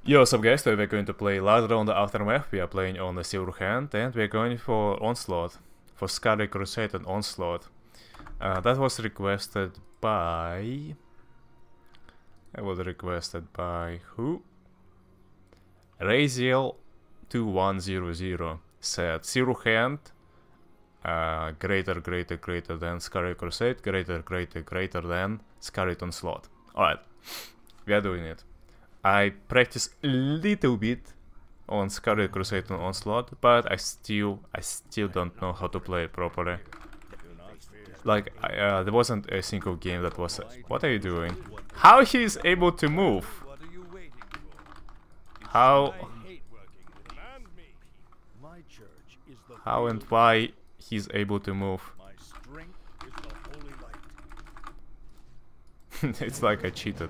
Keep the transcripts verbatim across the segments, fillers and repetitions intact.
Yo, what's up guys, today we're going to play Last Round Aftermath. We are playing on the Silver Hand and we're going for Onslaught. For Scarlet Crusade and Onslaught. Uh, that was requested by... It was requested by who? Raziel two one zero zero said Silver Hand uh, greater greater greater than Scarlet Crusade, greater greater greater than Scarlet Onslaught. Alright, we are doing it. I practice a little bit on Scarlet Crusade and Onslaught, but I still, I still don't know how to play it properly. Like, I, uh, there wasn't a single game that was... Uh, what are you doing? How he is able to move? How... How and why he's able to move? It's like I cheated.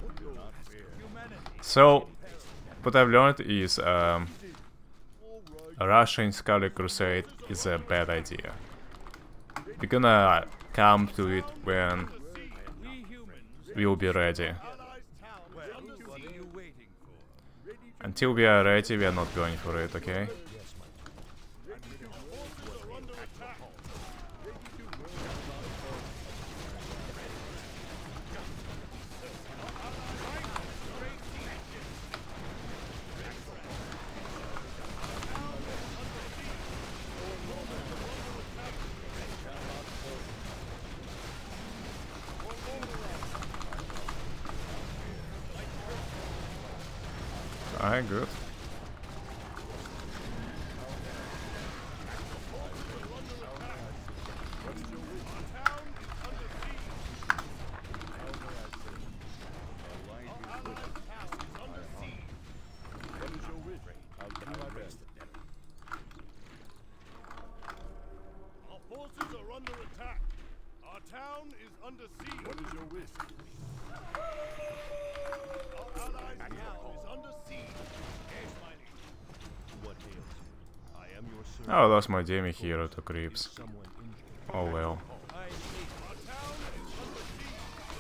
So, what I've learned is um, rushing Scarlet Crusade is a bad idea. We're gonna come to it when we'll be ready. Until we are ready, we are not going for it, okay? Alright, good. Our forces are under attack. Our town is under siege. What is your wish? Our allies' town is under siege. Yes, my liege. What ails you? I am your servant. Oh, I lost my Demi hero to creeps. Oh well. Our town is under siege.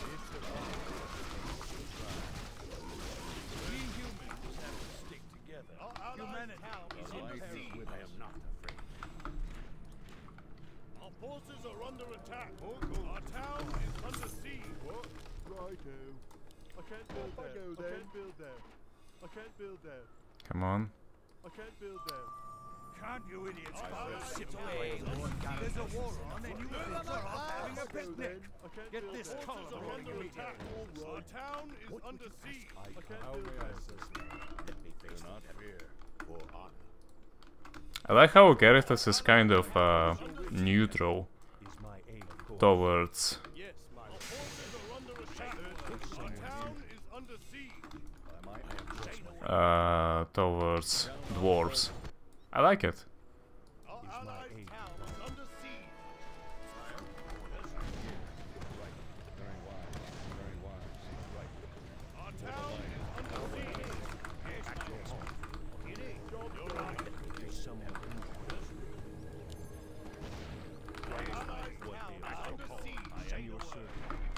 We humans have to stick together. Our allies' town is under siege. I am not afraid. Our forces are under attack. Our town is under siege. What? Righto. I can't build there. I can't build there. I can't build there. Come on. I can't build there. Can't you idiots sit away? There's a war on and you idiots are off having a picnic. Get this column under attack. Our town is under siege. I can't build there. Let me face not fear or honor. I like how Garithas is kind of uh, neutral towards Yes, my our forces are under attack. Our town is under siege. uh, towards dwarves. I like it. Our allies' town is under siege. Our town is under siege. Yes, my lord. It is. You're right. There's someone Our allies' town is under siege. I am your servant.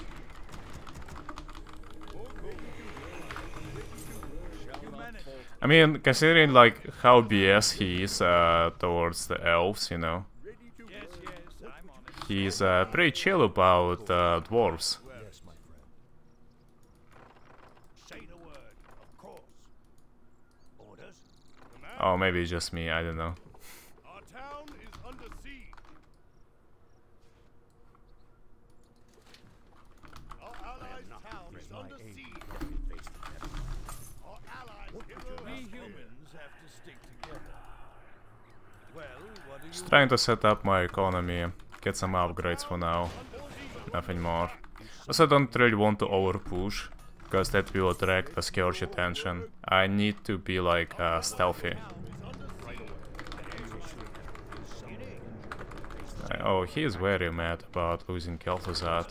I mean, considering like how B S he is uh, towards the elves, you know, Yes, yes, I'm on it. he's uh, pretty chill about uh, dwarves. Yes, my friend. Say the word, of course. Orders? Command? Oh, maybe it's just me, I don't know. Our town is under siege. Our allies' town is under siege. Our allies' hero. We humans have to stick together. Well, what do you Just trying to set up my economy, get some upgrades for now, nothing more. Also, I don't really want to overpush, because that will attract the scourge attention. I need to be like uh, stealthy. Oh, he is very mad about losing Kel'Thuzad.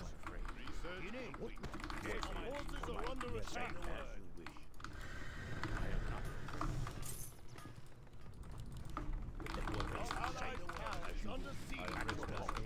forces are under attack? Our allies' town is under siege.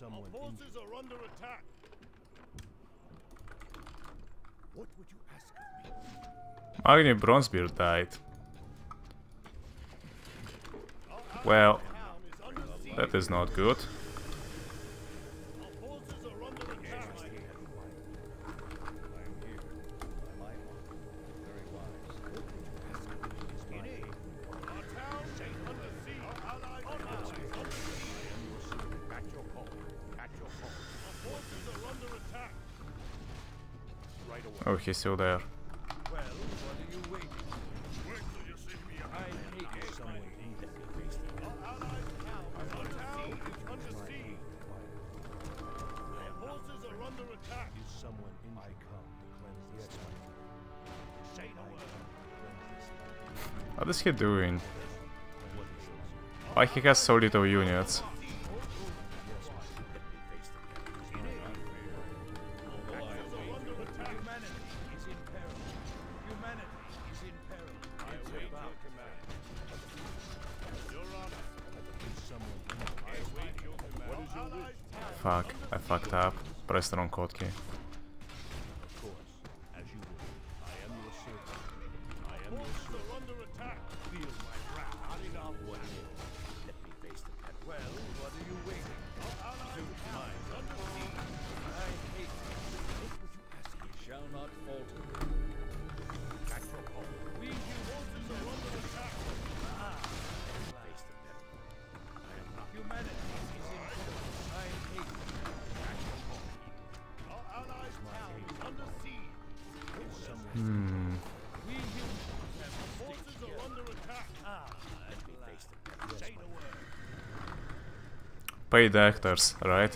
Our forces are under attack. What would you ask of me? Magni Bronzebeard died. Well, that is not good. Our forces are under attack. Our town is under siege. Our allies are under siege. At your call. At your call. Our forces are under attack. Right away. Oh, he's still there. Well, what are you waiting? Wait till you see me. I hate someone in that face. Our allies town is under siege. Under siege. Our forces are under attack. Is someone in I come to cleanse this land? Say no word. What is he doing? Why he has so little units? Fuck, I fucked up. Press the wrong hotkey. Hmm. Pay the actors, right?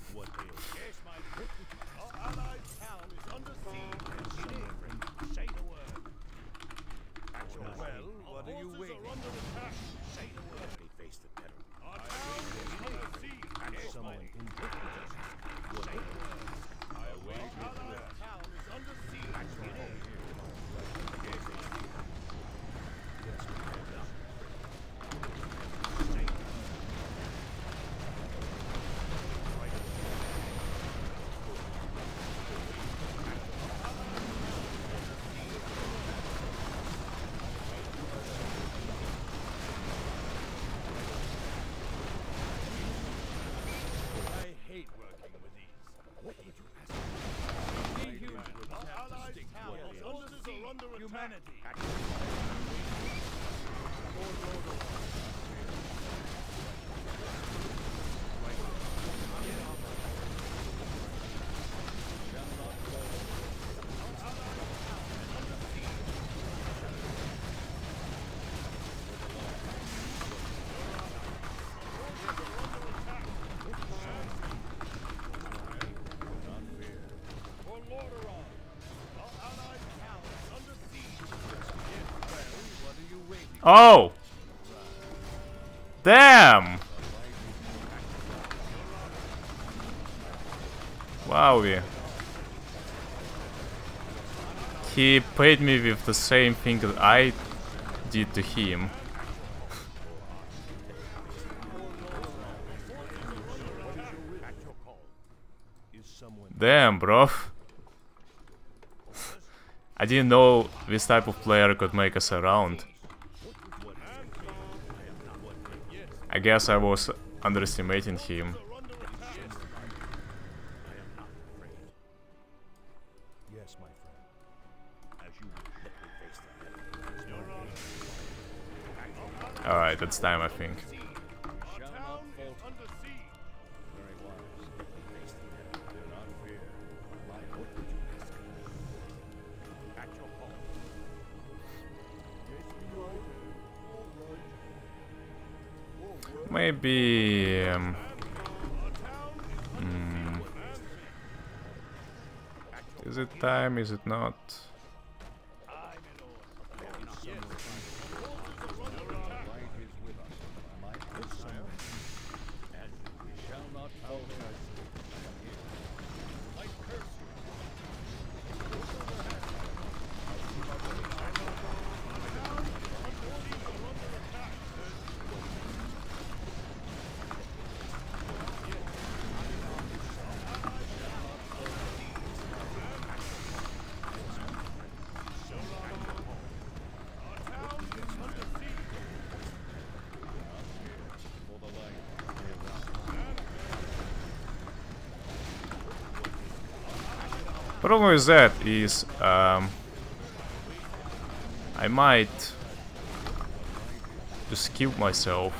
Oh! Damn! Wowie. He paid me with the same thing that I did to him. Damn, bro. I didn't know this type of player could make us around. I guess I was underestimating him. Alright, it's time, I think. Maybe... Um, mm, is it time? Is it not? Problem with that is um, I might just kill myself.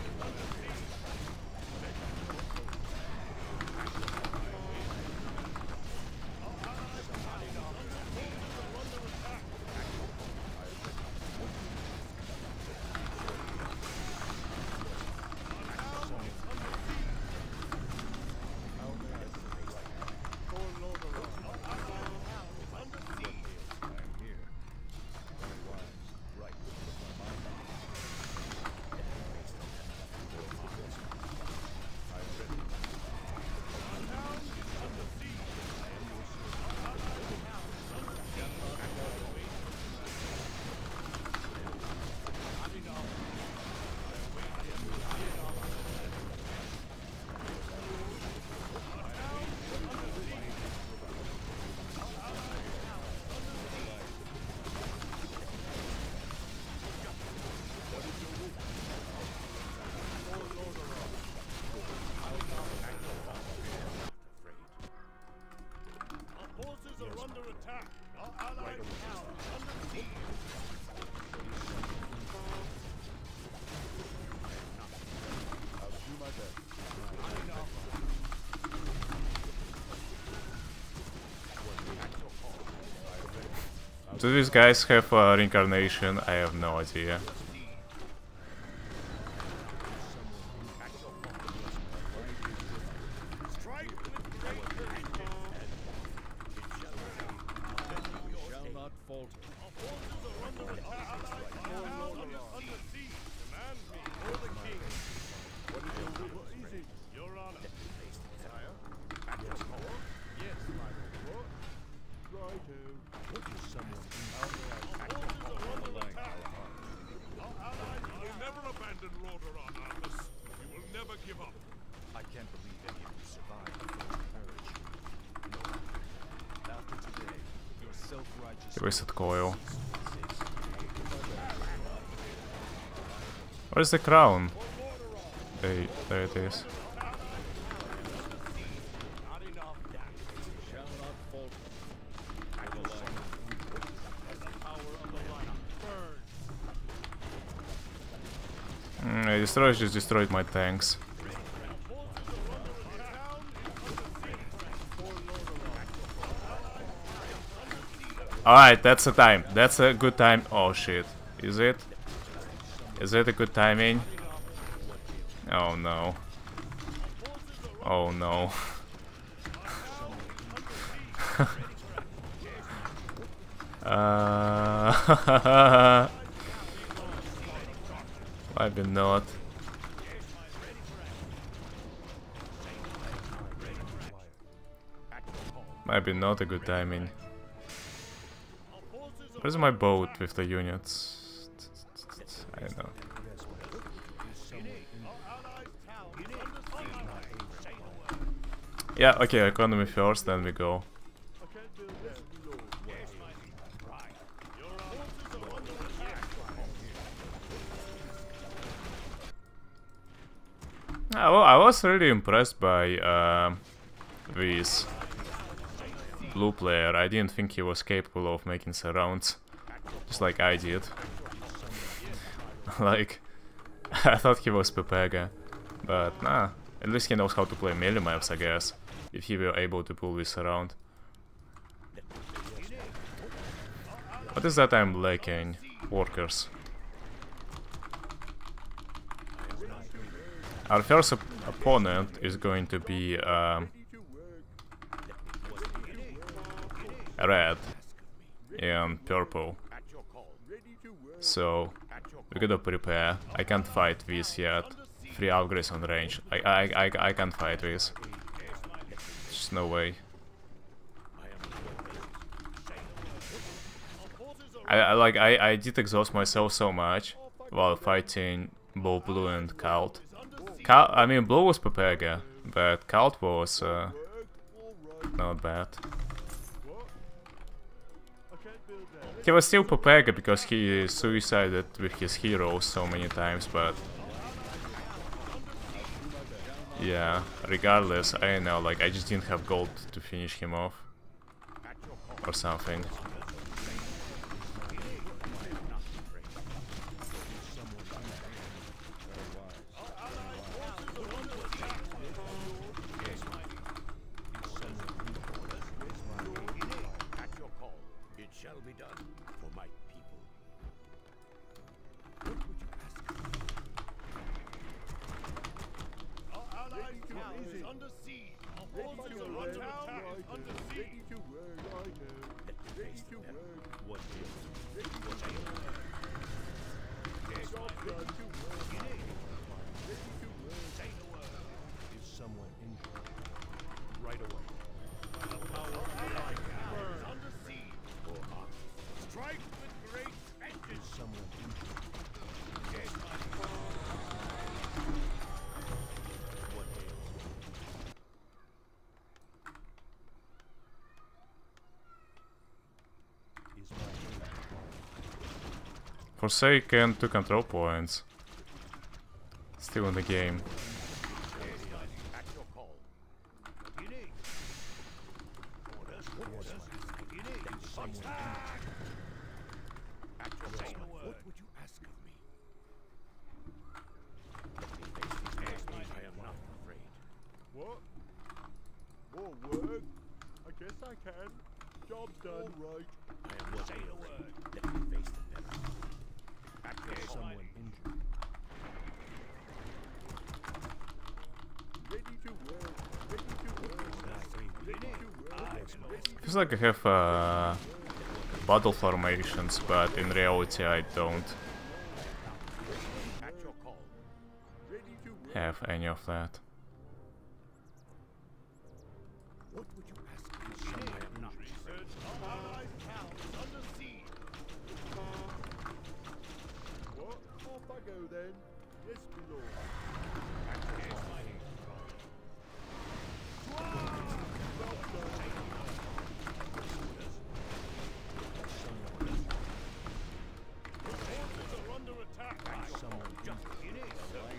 Do these guys have uh, reincarnation? I have no idea. Wasted coil. Where's the crown? There, there it is. Mm, I destroyed, just destroyed my tanks. Alright, that's the time. That's a good time. Oh shit. Is it? Is it a good timing? Oh no. Oh no. uh Maybe not. Maybe not a good timing. Where's my boat with the units? I don't know. Yeah, okay, economy first, then we go. Ah, well, I was really impressed by uh, this blue player. I didn't think he was capable of making surrounds, just like I did. Like, I thought he was Pepega, but nah, at least he knows how to play melee maps, I guess, if he were able to pull this around. What is that I'm lacking? Workers. Our first op opponent is going to be um, red and purple, so we gotta prepare. I can't fight this yet. Three upgrades on range. I I I I can't fight this. Just no way. I, I like I I did exhaust myself so much while fighting both Blue and Cult. Cal I mean Blue was Pepega, but Cult was uh, not bad. He was still Pepega because he suicided with his heroes so many times, but yeah, regardless, I don't know, like I just didn't have gold to finish him off. or something. Forsaken, two control points. Still in the game. What? More work? I guess I can. Job done. All right. I am not saying a word. Let me face the devil. Someone injured. Ready to work. Ready to work. Ready to work. Feels like I have uh, battle formations, but in reality I don't have any of that. What would you ask me? I am not. Research our allies' town is under siege. What? Off I go then. Yes, my lord. Here's my name. The forces are under attack. Someone just in it.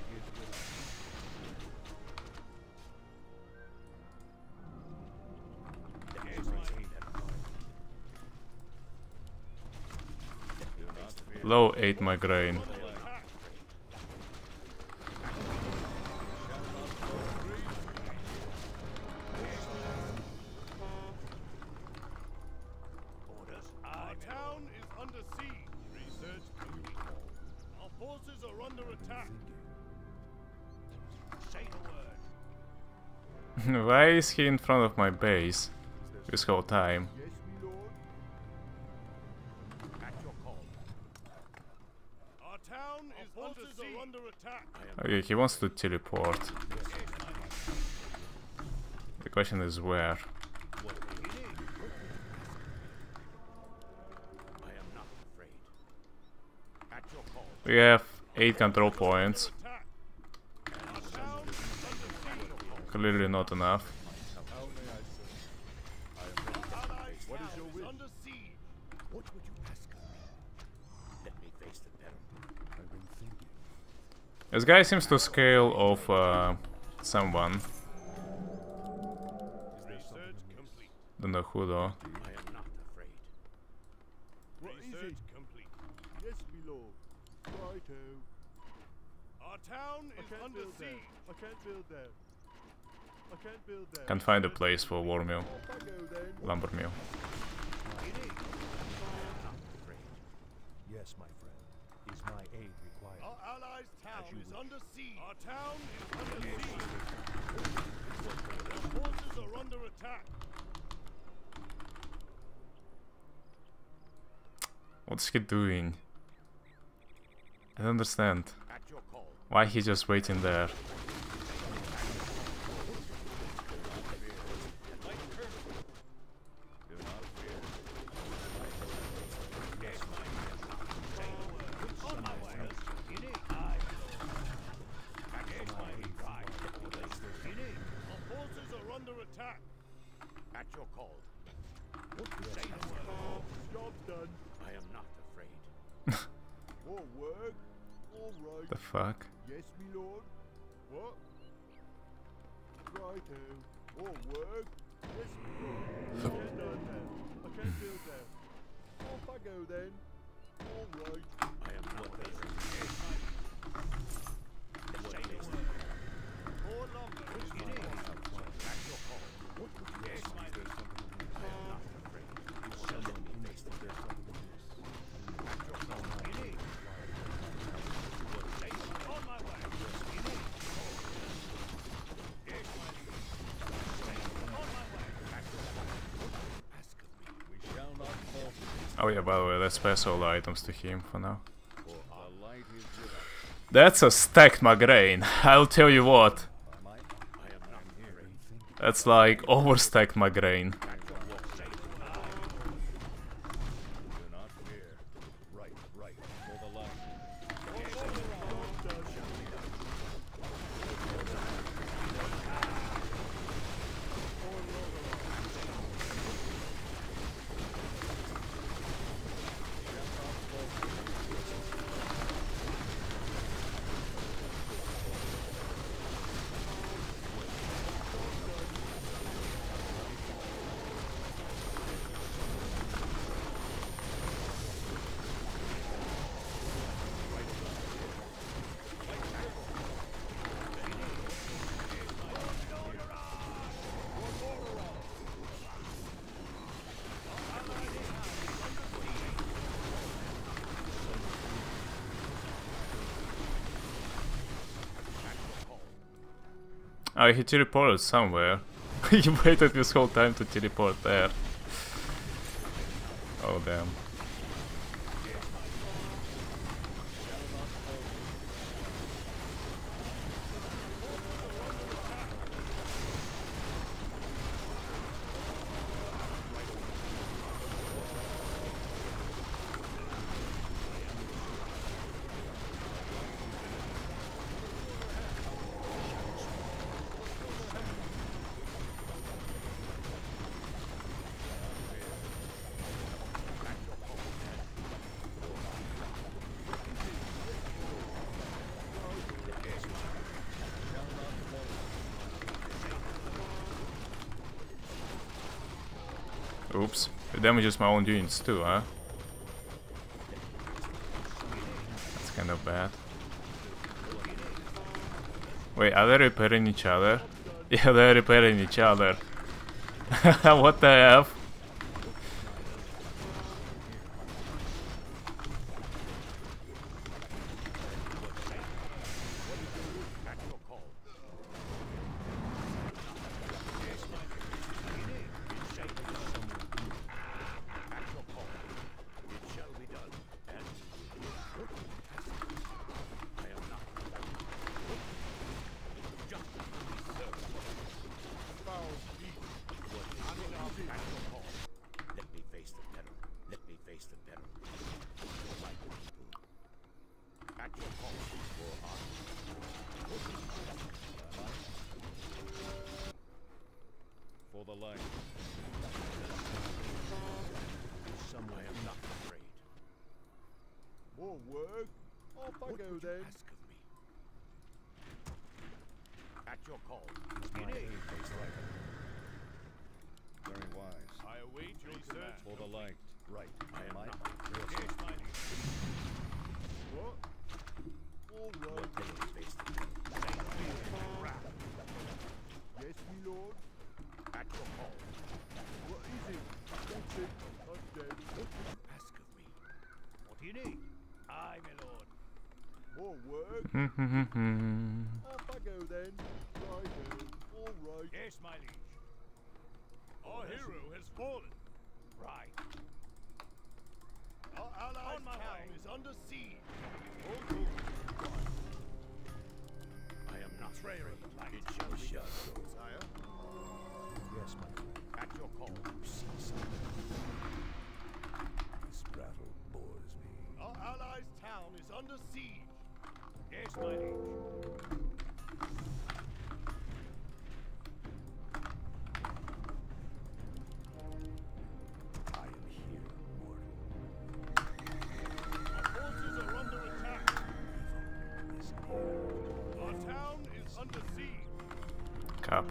Low eight migraine. Our town is under siege. Research complete. Our forces are under attack. Say the word. Why is he in front of my base this whole time? Yes, my lord. At your call. Our town is under siege. Are under attack. Okay, he wants to teleport. The question is where. We have eight control points. Clearly not enough. What is your wish? Under siege. What would you ask of me? Let me face the peril. I've been thinking. This guy seems to scale of uh, someone. Research complete. Don't know who though. I am not afraid. What Research is it? Complete. Yes, my lord. Righto. Our town is under siege. I can't build there. I can't build there. Can't find a place for war mill. Off I go then. Lumber mill. Yes, my friend. Is my aid required? Our allies' town is under siege. Our town is under siege. Our forces are under attack. What's he doing? I don't understand. At your call. Why he just waiting there? At your call. Say the word. Job done. I am not afraid. More work. All right. The fuck? Yes, my lord. What? Righto. More work. Yes, my lord. I can't do that. I can't Oh yeah, by the way, let's pass all the items to him for now. That's a stacked migraine. I'll tell you what. That's like overstacked migraine. Oh, he teleported somewhere. He waited this whole time to teleport there. Oh damn. Oops. It damages my own units too, huh? That's kind of bad. Wait, are they repairing each other? Yeah, they're repairing each other. What the F? Cap.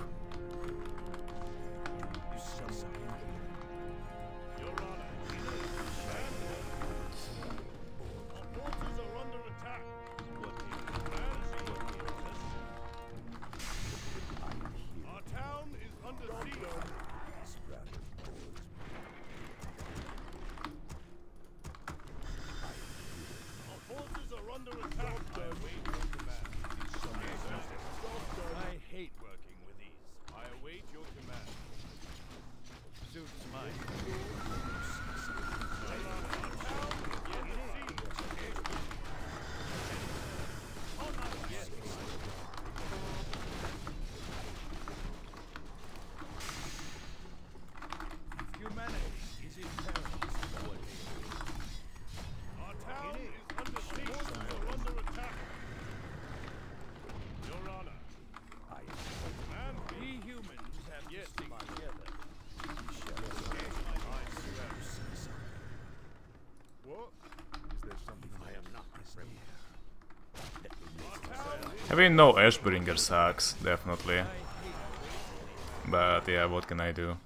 Having no Ashbringer sucks, definitely. But yeah, what can I do?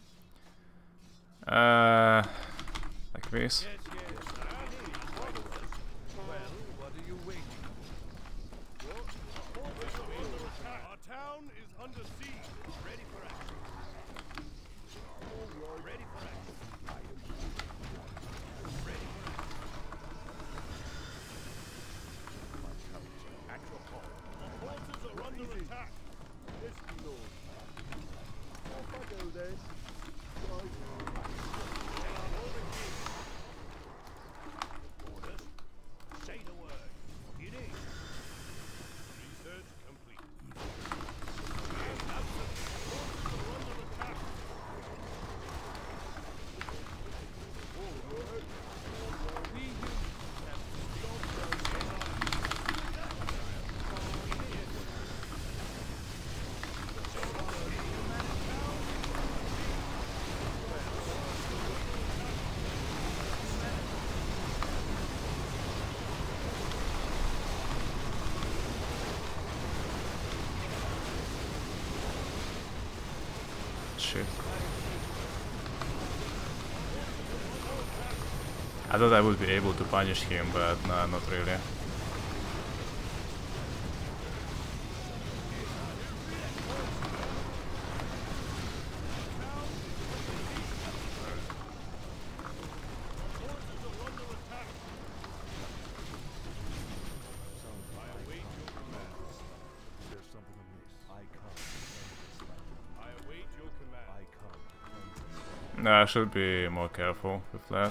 Uh, like this. Our town is under siege. Ready for action. Ready for action. Ready for action. At your call. Our forces are under attack. Yes, my lord. Off I go then. Right. Orders. Say the word. You need. Research complete. Shit. I thought I would be able to punish him, but nah, not really. No, I should be more careful with that.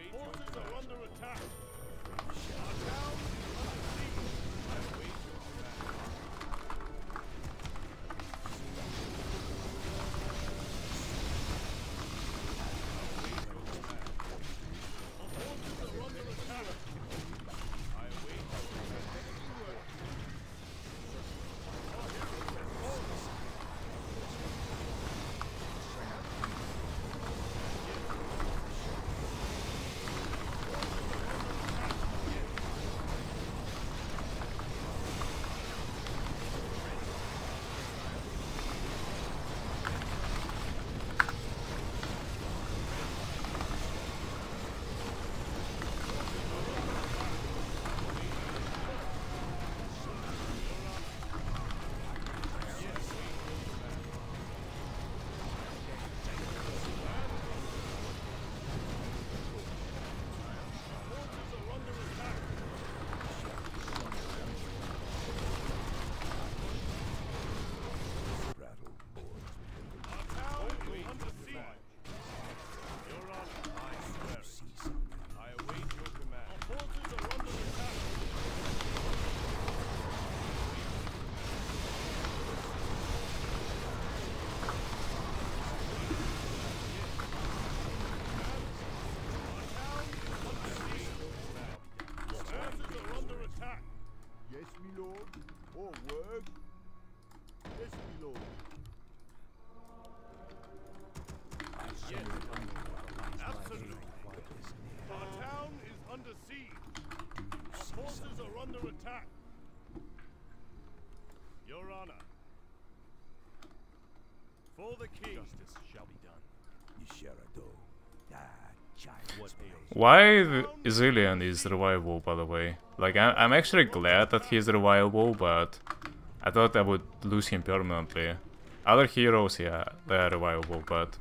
Why Izilian is revivable, by the way? Like, I'm, I'm actually glad that he's revivable, but I thought I would lose him permanently. Other heroes, yeah, they are revivable, but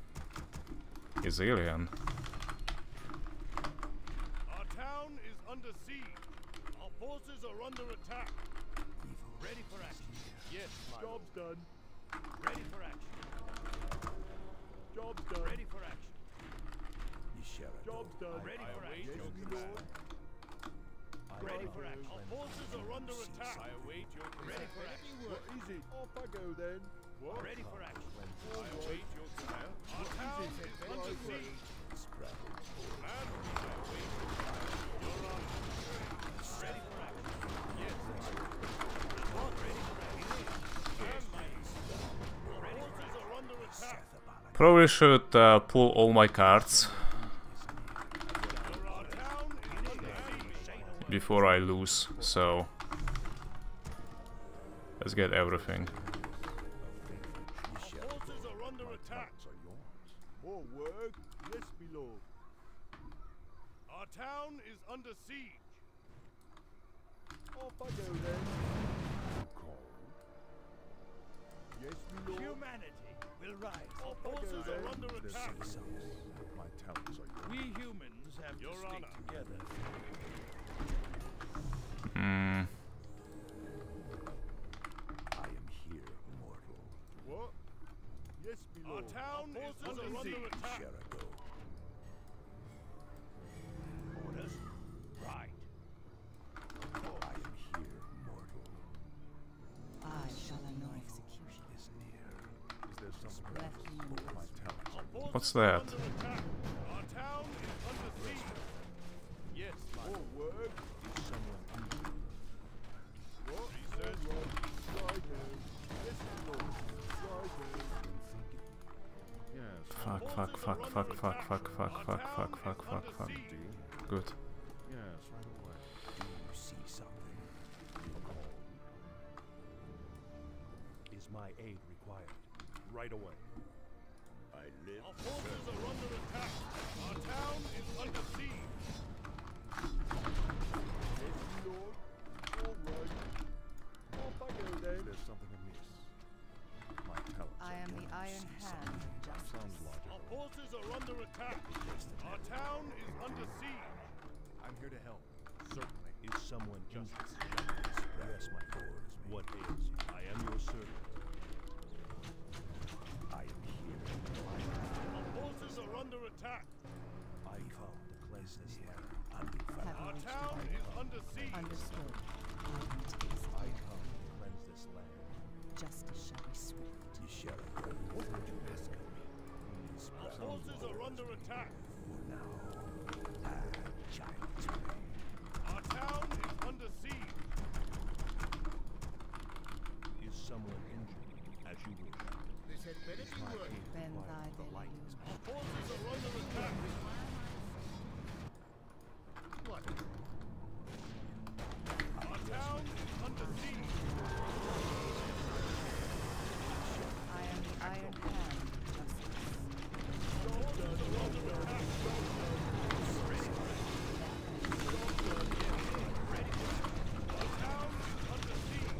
Izilian. Our town is under siege. Our forces are under attack. Ready for action. Yes, my job's done. Ready for action. Job's done. Ready for action. Job's done. Ready for action. Ready for action. Our forces are under attack. I await your command. Ready for action. What is it? Off I go then. What? Ready for action. I await your command. Our town is under siege. Command. I await your command. You're on. Ready for action. Yes. What? Ready for action. Stand by. Our forces are under attack. Probably should uh, pull all my cards before I lose, so Let's get everything. Our forces are under attack. More work? Yes, my lord. Our town is under siege. Off I go then. Yes, my lord. Humanity will rise. Our Off I go forces then. are under There's attack. something. My talents are yours. We humans have Your to stick honor. together. Hmm. I am here, mortal. What? Yes, my Our lord. town Our is forces under are siege. under attack. Shall I go? Orders. Right. I am here, mortal. I shall annoy execution. Is near. Is there something Let else? me know. My talents Our are yours. forces What's are that? under attack. Our town is under siege. Yes, my More work? Is someone injured? What? Research. All right. Right there. Yes, my lord. Right there. Yes. Fuck, fuck, fuck, fuck, fuck, fuck, fuck, fuck, fuck, fuck, fuck, fuck. Good. Yes, right away. Do you see something? Is my aid required? Right away. I live. Our forces are under attack. Our town is under siege. Yes, my lord. All right. Off I go then. There's something amiss. My talents I am the Iron Hand. Sounds logical. Our forces are under attack. Our town is under siege. I'm here to help. Certainly. Is someone injured? Yes, my lord. What ails you? I am your servant. I am here. Our forces are under attack. I come to cleanse this land. Have Our you reached town the is under siege. Understood. I will take this. I come to cleanse this land. Justice shall be swift. You shall go. What would you ask of me? These Our forces are under attack. For now, that child's play. Our town is under siege. Is someone injured? As you wish. This had better Is my aid Ben thy required? The light is Our forces are under attack. What? Our town is under siege. I am the Iron Hand. Justice. Our forces are under attack. Our town is under siege.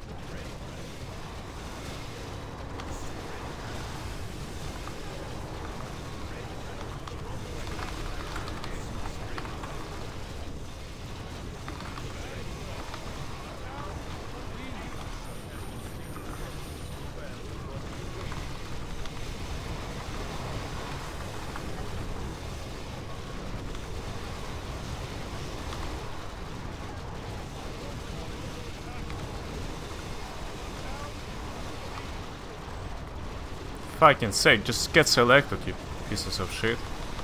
Fucking sake, just get selected, you pieces of shit.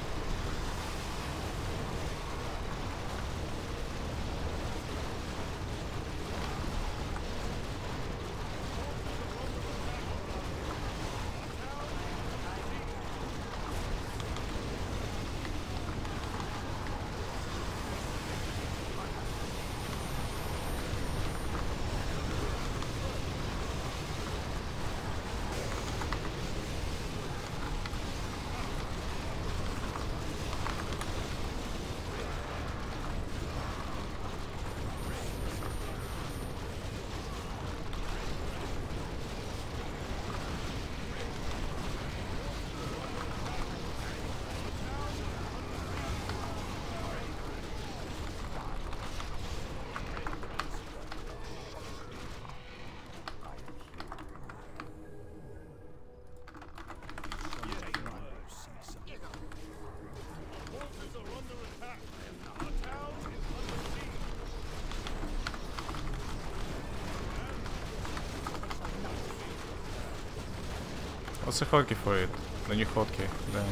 Forces are under attack. Our town is under siege. What's the hotkey for it? The new hotkey. Damn.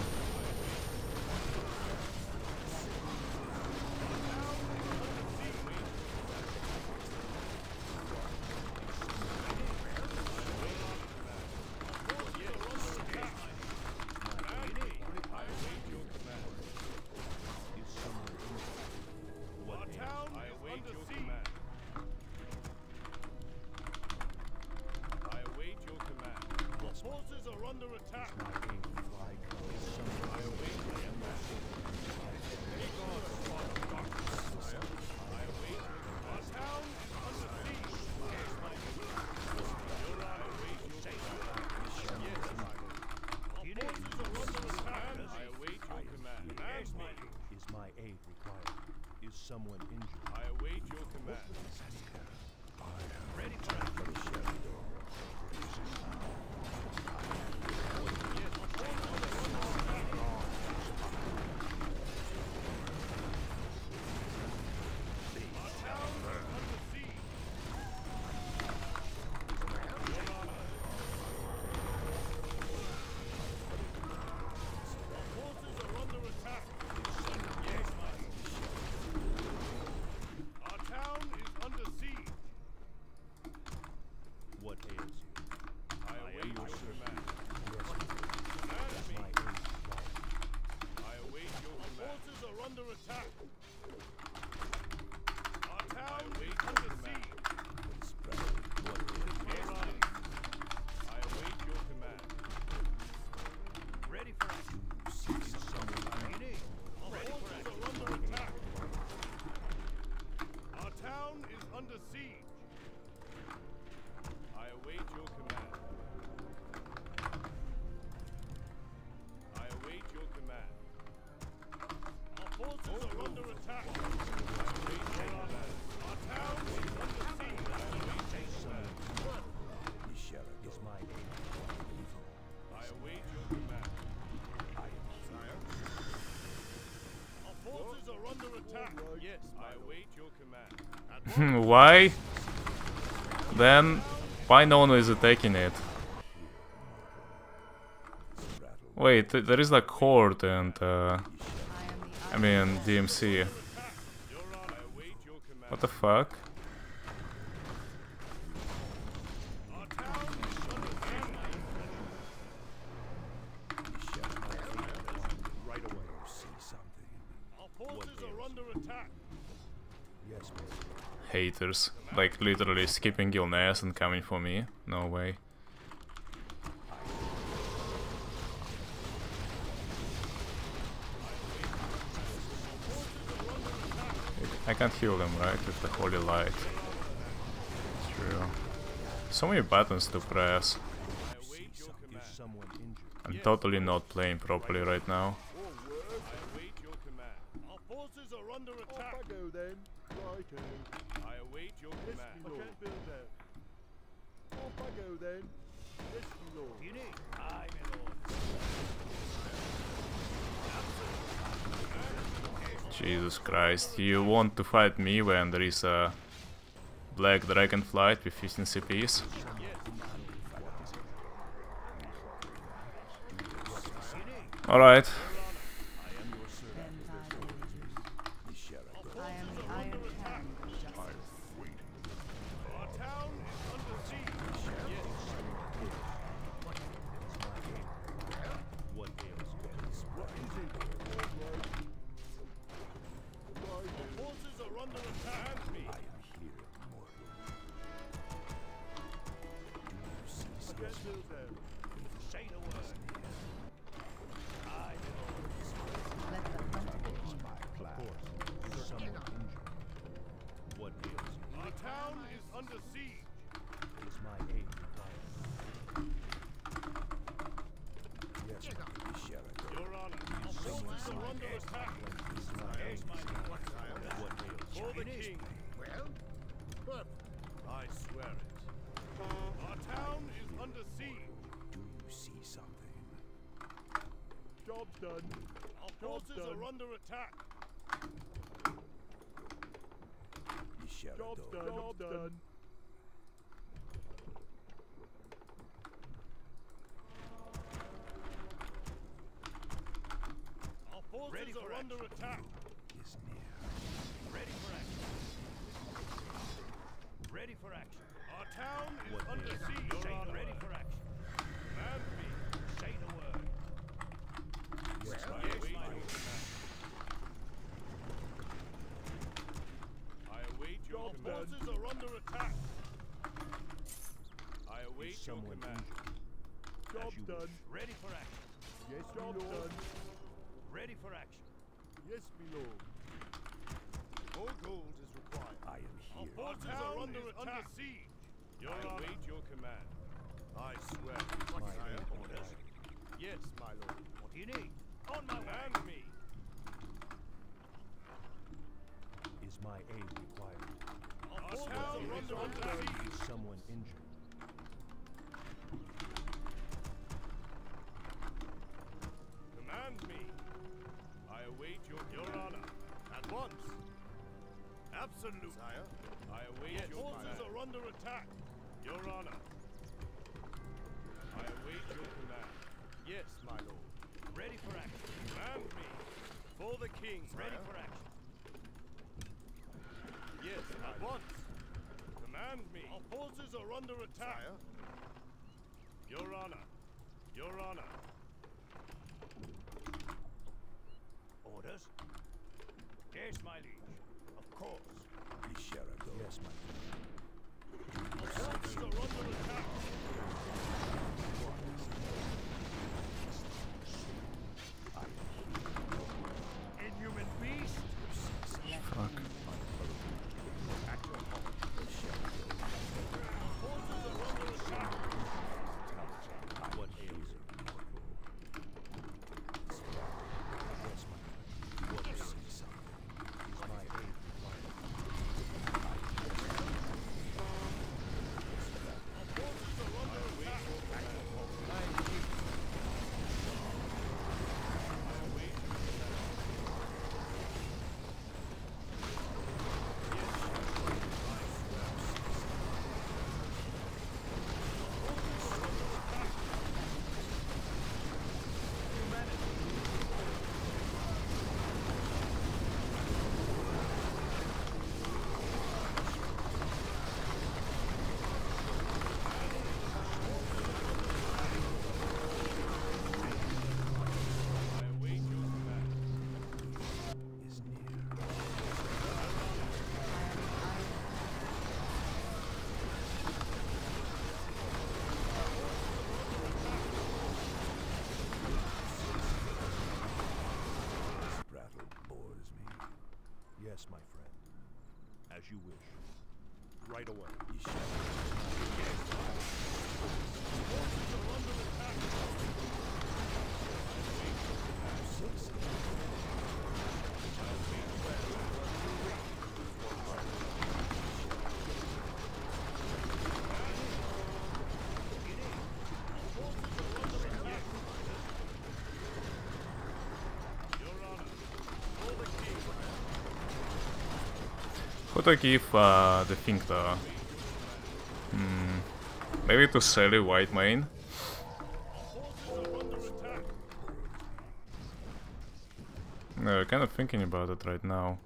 Is someone injured? What Our ails town you? is under siege. someone injured? I await your command. Ready for action. What ails you? I await your command. I await your command. Our forces are under attack. Our town is under siege. I await your command. Ready for action. Someone injured. Our forces are under attack. Our town is under siege. I await your command. I await your command. Our forces are under attack. I await your command. Our town is under siege. I await your command. This sheriff is my aim. I await your command. I am here. Our forces are under attack. Yes, I await your command. Why? Then why no one is attacking it? Wait, th there is like Horde and uh, I am the I mean D M C. Your honor, I await your command. What the fuck? Our town is under siege. Right away. See something. Our forces are under attack. Yes, ma'am. Haters. Like literally skipping Gilneas and coming for me. No way. I can't heal them, right? With the holy light. It's true. So many buttons to press. I await your command. Is someone injured? I'm totally not playing properly right now. I await your command. Our forces are under Off attack. I go then. Righto. I await your Yes, command. my lord. I can't build that. Off I go then. Yes, my lord. You need. Aye, my lord. Jesus Christ, you want to fight me when there is a black dragon flight with fifteen C Ps? Alright. then I I am the Iron Hand of Justice. Our town is under siege. What ails you? Our forces are under attack. Me. I am here, mortal. Do you see I can't build that. Say the word. Aye, my lord. Let the hunt begin. Of course. Someone injured. What ails you? Our town is under siege. Is my aid required? Yes, ma'am. Sheriff. Your honor. Our forces are under attack. Is my aid required? What ails you? For the king. Well, but I swear it. Our town is under siege. Do you see something? job's done. Our Job forces done. are under attack. Job's done. Job's done. Our forces Ready for are under attack. Is near. Ready for action. Ready for action. Our town is What under is- siege. Say Your the honor. ready for action. Command me. Say the word. Yes, my yes, lord. my lord. I await your Job command. done. Forces are under attack. I await Is your someone command. injured? Job's As you done. wish. Ready for action. Yes, my Job's lord. done. Ready for action. Yes, my lord. More gold is required. I am Our here. forces are under attack. siege. Your I honor. await your command. I swear. My Sire. orders. Yes, my lord. What do you need? On my way. Command me. once. Absolute. Sire, I await yes, your forces are under attack. Your honor. I await your command. Yes, my lord. Ready for action. Command me. For the king. Ready for action. Yes, at once. Command me. Our forces are under attack. Sire. Your honor. Your honor. Orders? Yes, my liege. Of course. Yes, my lord. Our forces are under attack. Inhuman beast. Fuck. Forces are under attack. What ails you? Yes, my lord. What is something? Is my aid required? Yes, my friend. As you wish. Right away. Who to give uh, the thing to? Hmm. Maybe to Sally White Mane? No, kind of thinking about it right now.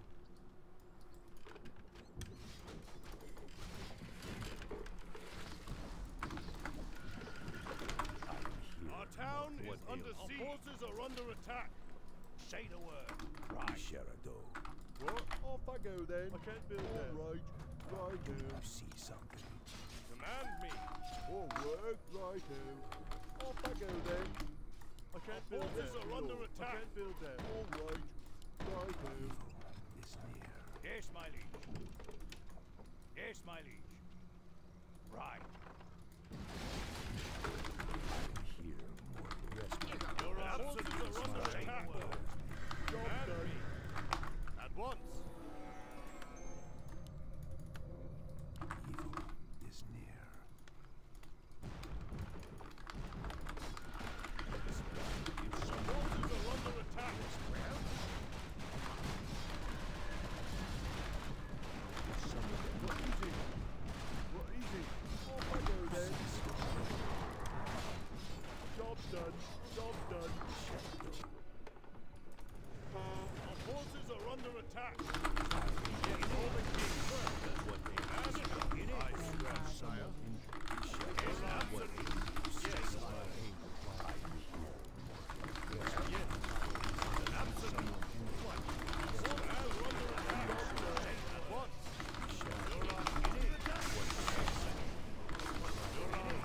Our town is under siege. Our forces are under attack. Say the word. Right. What? Off I go then. I can't build that. Right, right now. See something. Command me. All right, right now. Off I go then. I can't build that. Forces are under I attack. can't build that. All right, right now. Is near. Yes, my liege. Yes, my liege. Right. Here, more. Yes, my lord. Your forces are under attack. Command me. At once. Evil is near. Forces are under attack. What easy? What easy? Off I go then. Job's done. Job's done. Our forces are under attack. Yes, for the king. What they As it is. I stress, sire. Yes, absolutely. Yes, sire. Yes, absolutely. Forces are under attack. At once. Your honor. Your honor.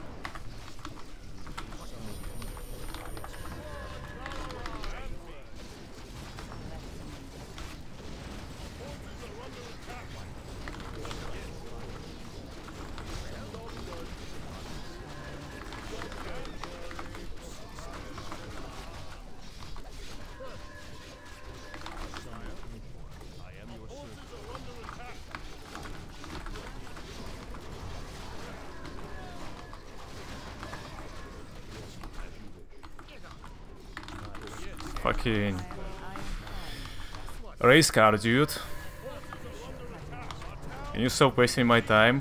Forces are under attack. I am your servant. Forces are under attack. Fucking. I am an iron hand. Race car, dude. Can you stop wasting my time?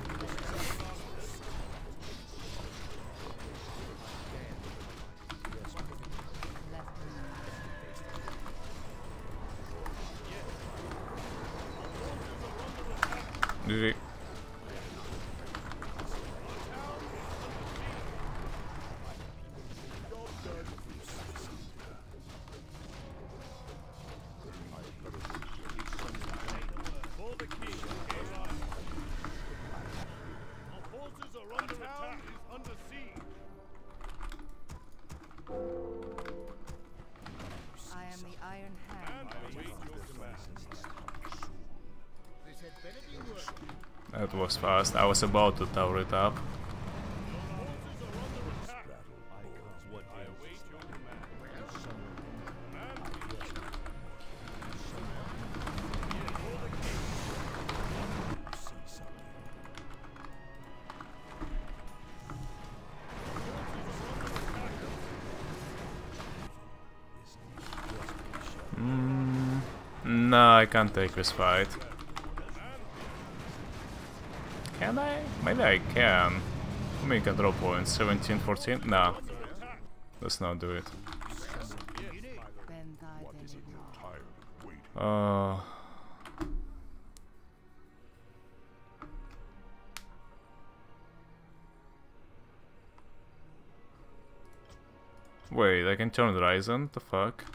Did he? I am the Iron Hand. That was fast. I was about to tower it up. Mm, no, I can't take this fight. Can I? Maybe I can. How many can draw points? seventeen, fourteen? No. Let's not do it. Uh... Wait, I can turn Ryzen? The fuck?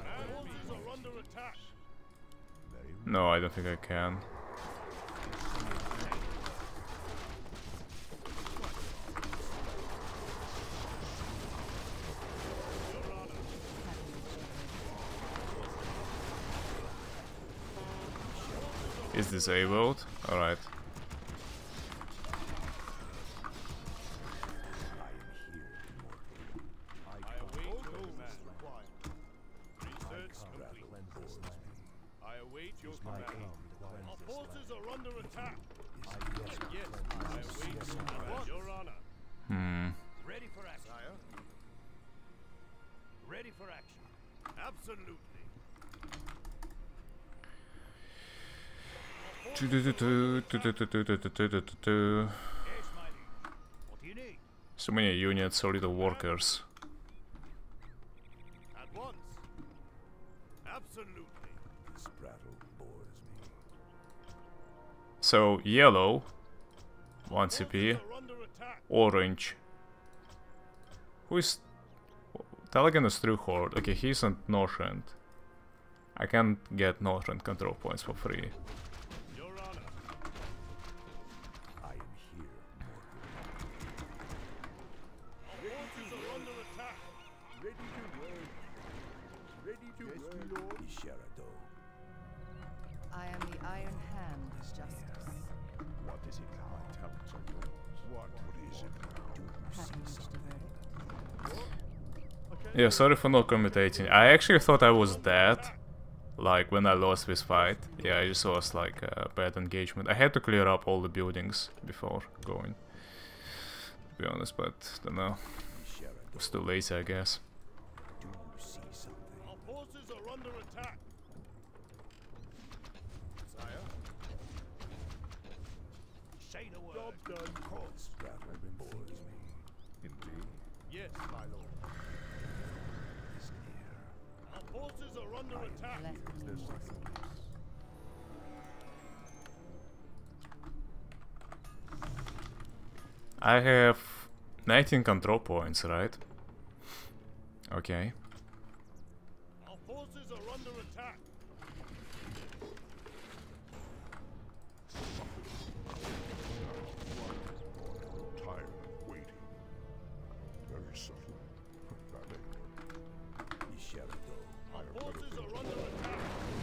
No, I don't think I can. Is disabled? Alright. Hmm. Ready for action. Ready for action. Absolutely. What do you need? So many units, so little workers. At once. Absolutely. This battle bores me. So yellow, one C P, Are under attack. orange. Who is Telegan is through Horde? Okay, he's on Northrend. I can't get Northrend control points for free. Your Honor. I am here, Our forces are under attack. ready to work. Ready to yes, work. My lord. Isharado. I am the Iron Hand of Justice. What is it now? My talents are yours. What, what is it now? Having reached a verdict. Yeah, sorry for not commentating. I actually thought I was dead, like when I lost this fight. Yeah, I just lost like a bad engagement. I had to clear up all the buildings before going, to be honest, but don't know. Isharado. Was too lazy, I guess. Do you see something? Our forces are under attack. Sire. Say the word. Job done. This battle bores me. Indeed. Yes, my lord. Is near. Our forces are under attack. Left me There's more. something amiss. I have nineteen control points, right? Okay. Our forces are under attack. Tired of waiting. Very subtle. Pathetic. Isharado. Our forces are under attack.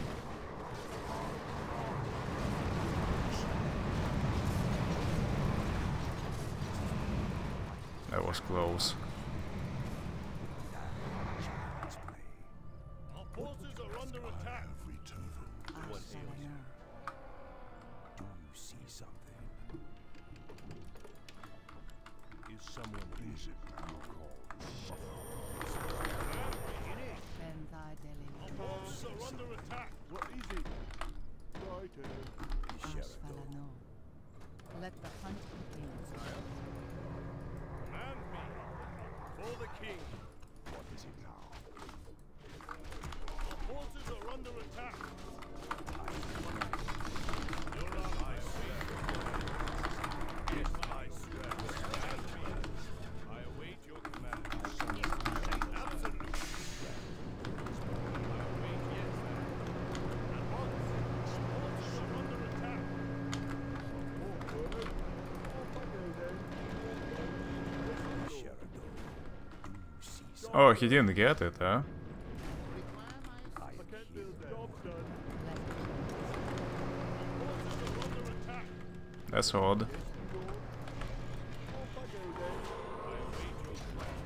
That was close. Our forces are under attack. Have returned. I shall know. Do you see something? Is someone Is it now called? Ben thy Our deli. forces are under attack. attack. What is it? Right, uh, Ashvalano. Let the hunt begin. Command me. For the king. what is it now? Our forces are under attack. You're on my swear. Yes, I swear. Command me. I await your command. Absolutely. I await, yes, sir. At once. Our forces are under attack. Oh, word. Oh, I know then. Oh, he didn't get it, huh? I can't build that. Job's done. Forces are under attack. That's odd. Yes, my lord. Off I go then. I await your command.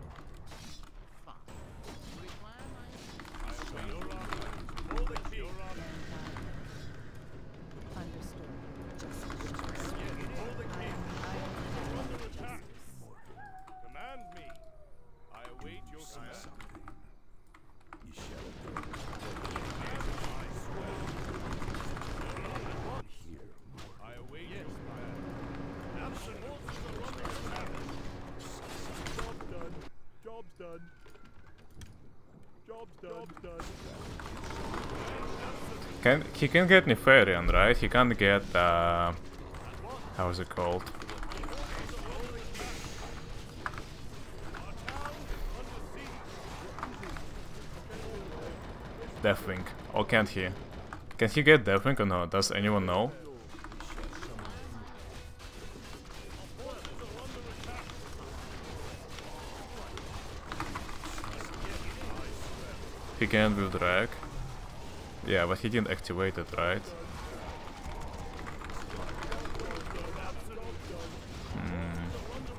I await your order. For the king. Understood. For the I king. am the Iron Hand Under of attack. Justice. Command me. I await your command. I swear. I await yes, command. Absent forces are under attack. Job's done. Job's done. Job's done. Job's done. Can he can get Nefarian, right? He can't get uh how is it called? Deathwing. Or can't he? Can he get Deathwing or not? Does anyone know? He can't with drag. Yeah, but he didn't activate it, right? Hmm.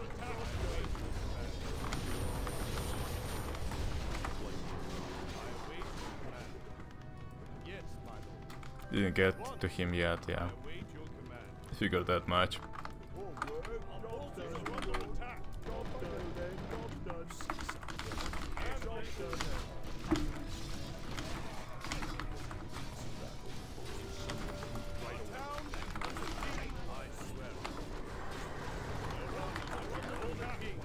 Yes, my lord. Didn't get to him yet, yeah. Await your command. Figured that much. Oh, word. Our Job's forces done. are under attack. Job's done then. Job's done. Job's done. Right town and the king. I swear. Your armies are under attack.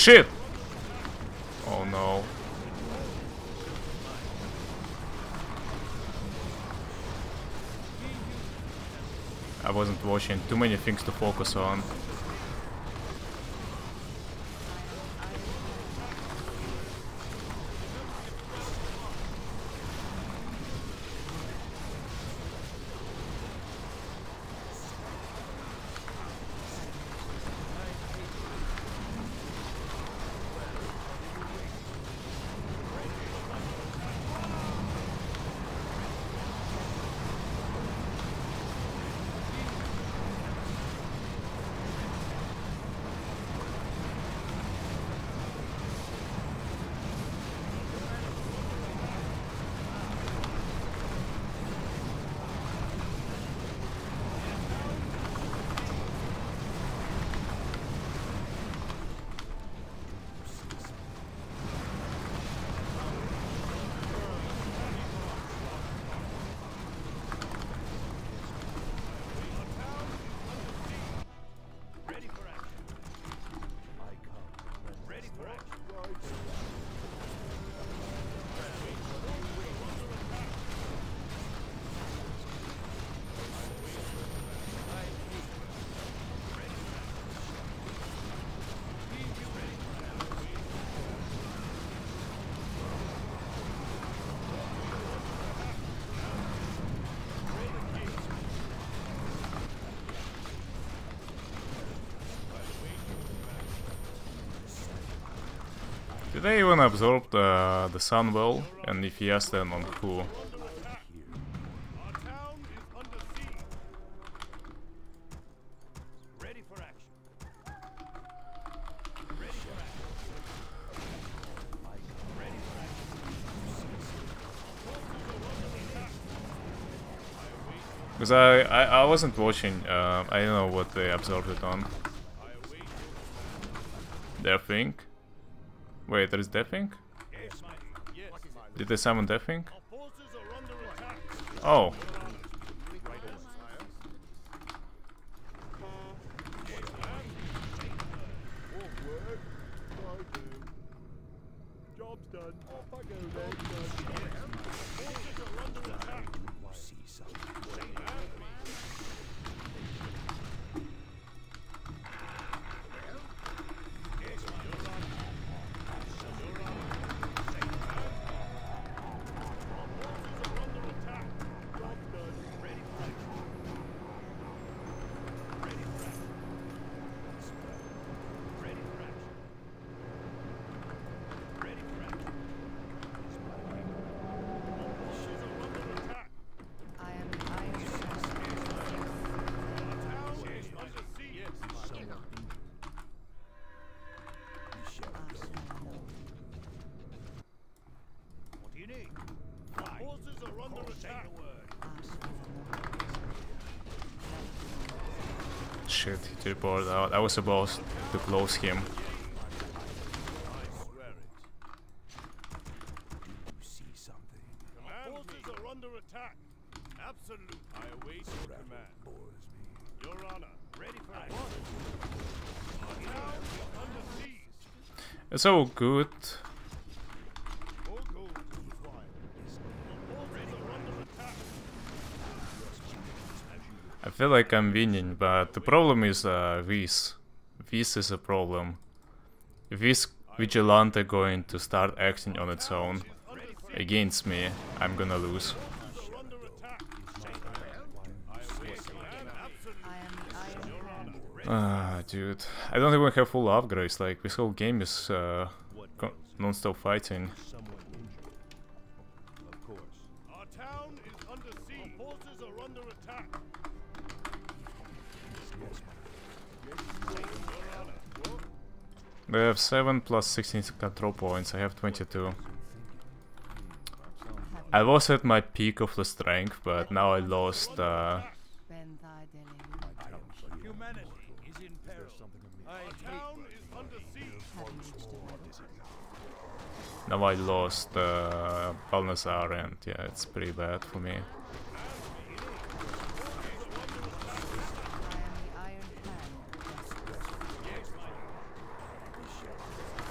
shit! Oh no. I wasn't watching, too many things to focus on. Did they even absorb the, the sun well? And if yes, then on who? Our town is under siege. Ready for action. Ready for action. Ready for action. Because I, I, I wasn't watching, uh, I don't know what they absorbed it on. Their thing? Wait, there is Deathwing? Yes, mighty. Yes. Did they summon Deathwing? Our forces are under attack. Oh. Job's done. Off I go then. Forces are under attack. See something. I am the Iron Hand. What do you need? Our forces are under attack. Shit, he teleported out. I was supposed to close him. See something. Our forces are under attack. Absolute. I await your command. Bores me. Your honor. Ready for action. Our town is under siege. It's all good. All good. Our forces are under attack. I feel like I'm winning, but the problem is uh, this. This is a problem. If this Vigilante going to start acting on its own against me, I'm gonna lose. Are under attack. I await command. Absolute. I am the Iron Hand. Ah, dude. I don't even have full upgrades, like this whole game is uh, non-stop fighting. Someone injured. Of course. Our town is under siege. Our forces are under attack. They have seven plus sixteen control points, I have twenty-two. I was at my peak of the strength, but now I lost uh, Ben thy deling. Humanity is in peril. Our town is under siege. Have reached a now I lost uh, Balnazar, and yeah, it's pretty bad for me. I am the Iron Hand.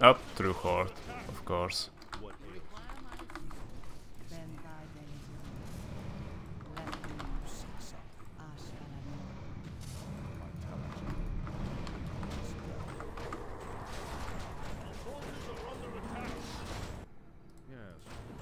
Up through Horde, of course. What ails Then thy days let me see something. Ashkalamon. Yes.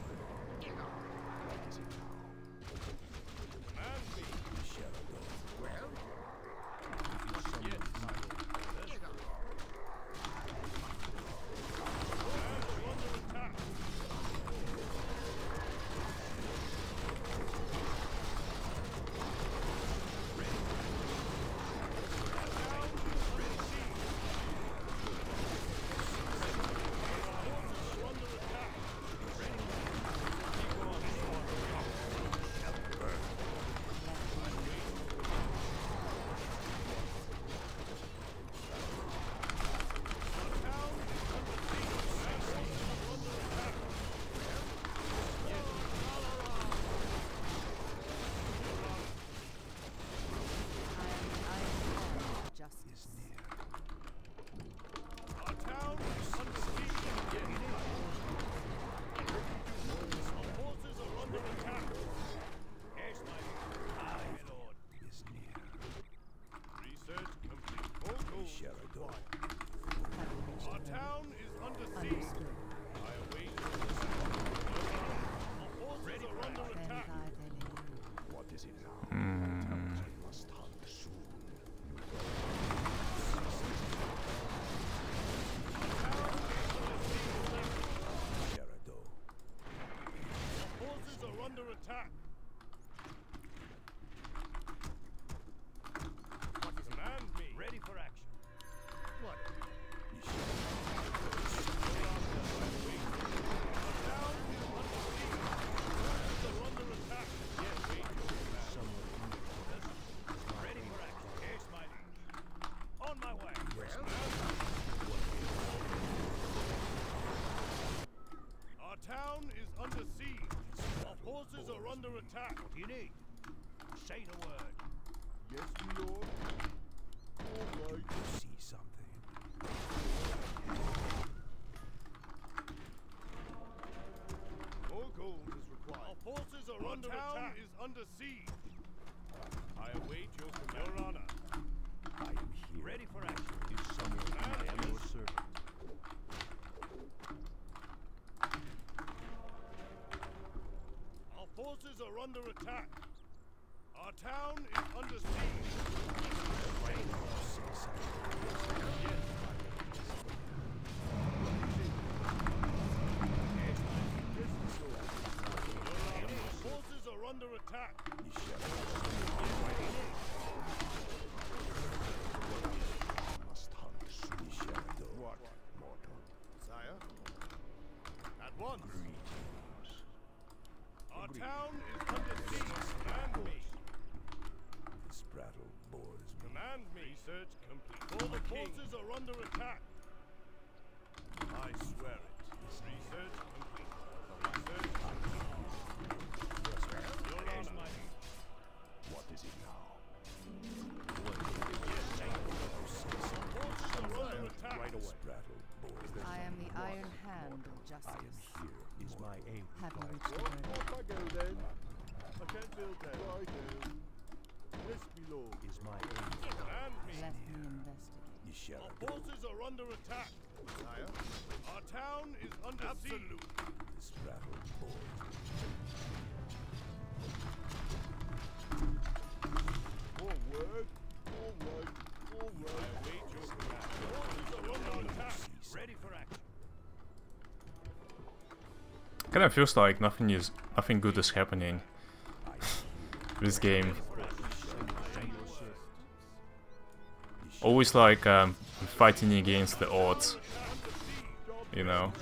Under attack. What do you need? Say the word. Yes, my lord. All right. See something. More gold is required. Our forces are Our under town attack. Is under siege. I await your command. Your honor. I am here. Ready for action. Is someone I am your servant. Forces are under attack. Our town is under siege. Forces are under attack. Must hunt shadow. What, mortal? Sire? At once. Our town is under siege. Command me. This battle bores me. Command me. Research complete. All the forces are under attack. I swear it. Research complete. Research complete. Your honor. What is it now? Forces are under attack. Right away. Battle bores me. I am the iron hand of I am justice. here. Is my aim. Have you reached the verdict? Off I go then. I can't build that. I do. Yes, my lord. Is my aim. Command me. Let me investigate. Our forces are under attack. Sire? Our town is under siege. This battle bores me. Forward. All right. All right. I await your command. Forces are under attack. Ready for action. Kind of feels like nothing is, nothing good is happening. This game. Always like um, fighting against the odds. You know.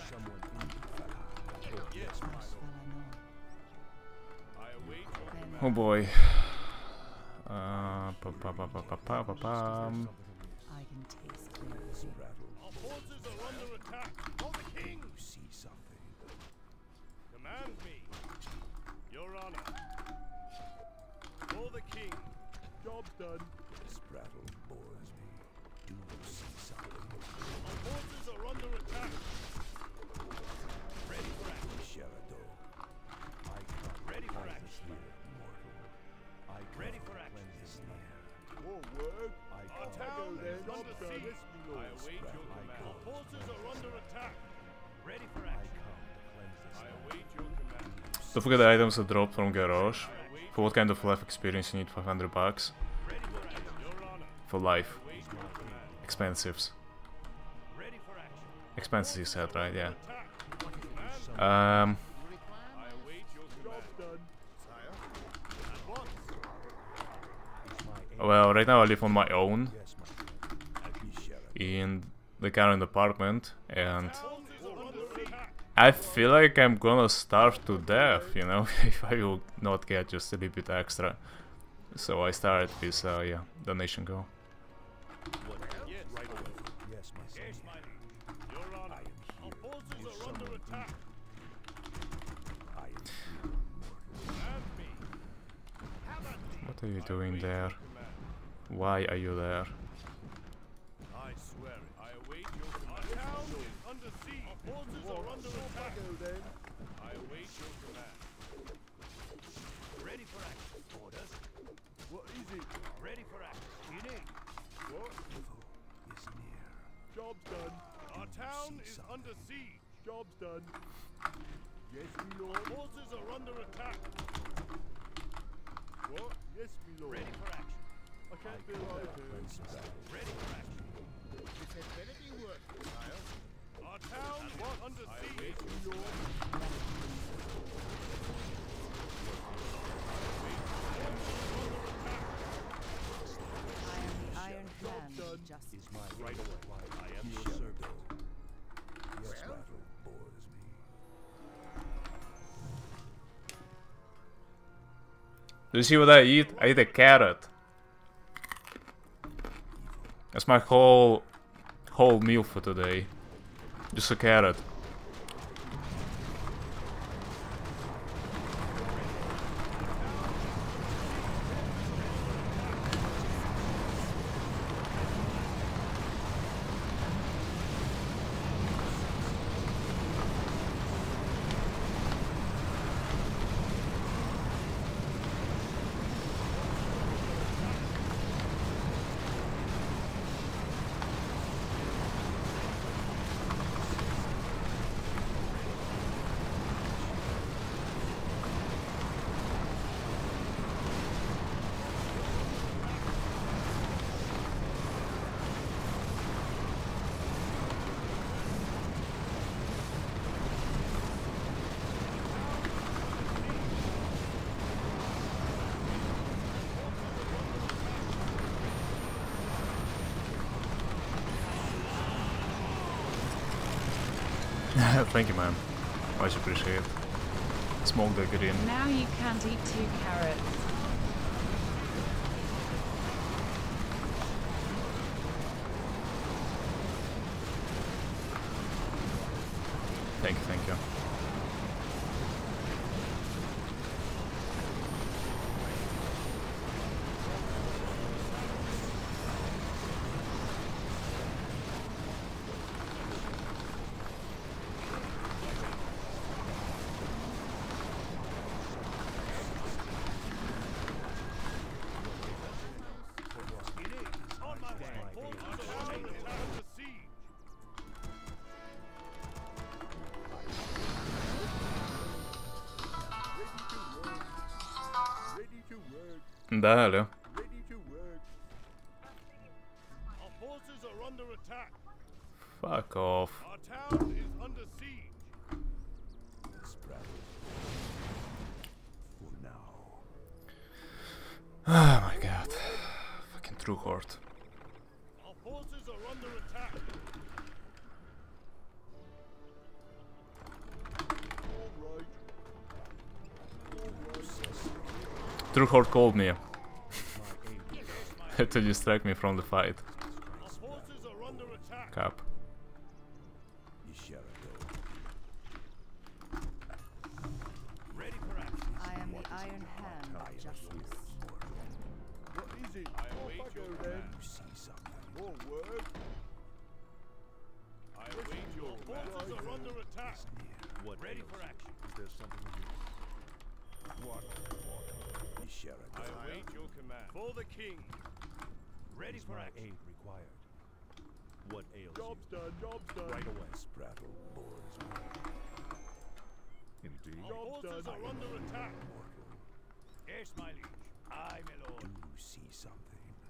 Oh boy. Uh, pa pa pa pa pa pa pa pam. I can taste this. Our forces are under attack. For the king. You see something. Command me. Your honor. For the king. Job done. This battle bores me. Do you see something? Our forces are under attack. word. I Our come town to is cleanse under this siege. place. I await your I command. come Our forces to are cleanse under this attack. Ready for I action. come to cleanse this I land. await your command. Don't forget the items that drop from garage. For what kind of life experience you need five hundred bucks? Ready for action. Your honor. For life. Await your command. Expensives. Ready for action. Expenses you said, right? Yeah. Attack. Um, I await your command. Job done. At once. It's my aim. well, right now I live on my own Yes, my friend. Yes, Sheriff. in the current apartment, and Forces are under attack. I feel like I'm gonna starve to death, you know, if I will not get just a little bit extra. So I started with, uh, yeah, donation go. Yes, right away. Yes, my son. Yes, my liege. Your honor. I am Our here. forces Is are under someone attack. I am here. Command me. Have at thee. What are you I doing await there? your command. Why are you there? I swear it. I await your command. Our town is under siege. Our forces are under attack. Go then. I await your command. Ready for action. Orders. What is it? Ready for action. You need. What? Is near. Job's done. Our town see is something? under siege. Job's done. Yes, me Our lord. forces are under attack. What? Yes, me lord. Ready for action. I can't do what I do. Cleanse the land. Ready for action. This had better be work, sire. Our town is under siege. Me lord. I am the Iron Hand done. of Justice. Is my Right aim. away. I am your Sheriff. servant. Yes, battle bores me. Do you see what I eat? I eat a carrot. That's my whole whole meal for today. Just a carrot. Thank you, man. Much appreciate. Smoke the green. Now you can't eat two carrots. Thank you, thank you. On my way. Forces are under under siege. Ready to work. Да, алло. Ready to work. Our forces are under attack. Fuck off. Our town is under siege. This battle. For now. Oh my god. Fucking true horde. Our forces are under attack. All right. True horde called me My aim. to distract me from the fight. Our forces are under attack. Cap. You shall go. Ready for action. I am the Iron Hand I of am Justice. What is it? I Off await I go your then. You see something? More work. I await your forces are under attack. What Ready ails for you? action. Is there something amiss? What? You shall I go. await your command. For the king. Ready for action. Aid required. What ails Job's you? done, job's done. Right away. Sprattle boars. Indeed. Our Job's forces done. are under attack. Mortal. Yes, my liege. Aye, my lord. Do you see something?